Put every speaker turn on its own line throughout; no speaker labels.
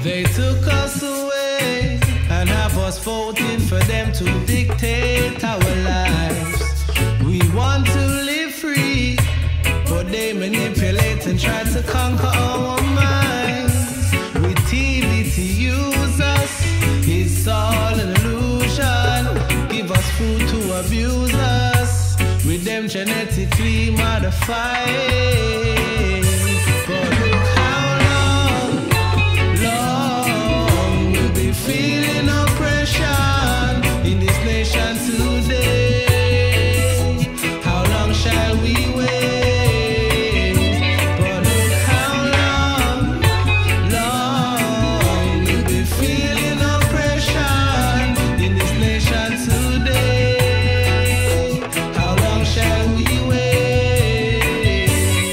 They took us away and have us voting for them to dictate our lives. We want to live free, but they manipulate and try to conquer our minds. With TV to use us, it's all an illusion. Give us food to abuse us, with them genetically modified. But look how long we'll be feeling oppression in this nation today. How long shall we wait? But look how long we'll be feeling oppression in this nation today. How long shall we wait?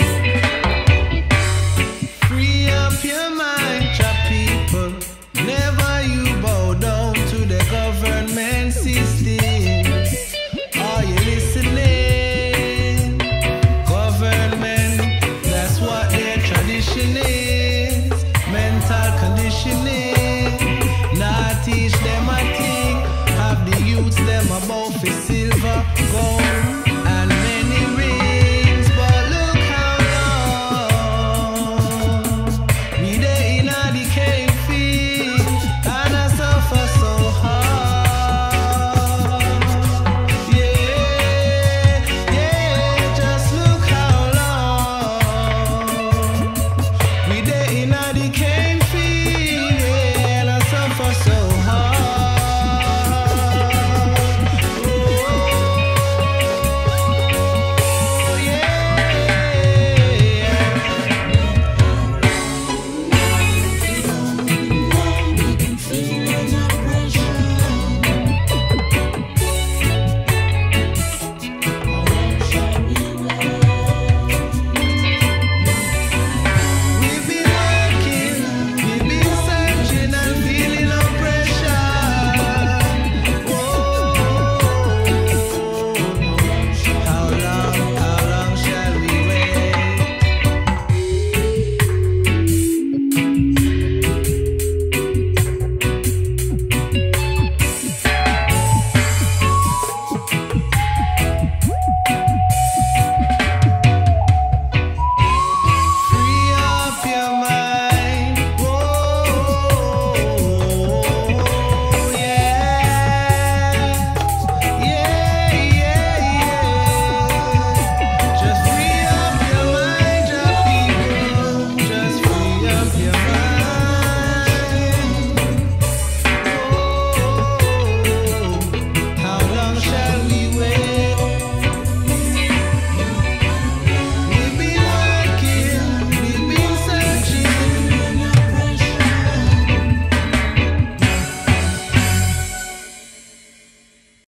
Free up your mind, your people. Never you bow down to the government systems. Are you listening? Government, that's what their tradition is. Mental conditioning. Not teach them a thing. Have the youths them about for silver, gold,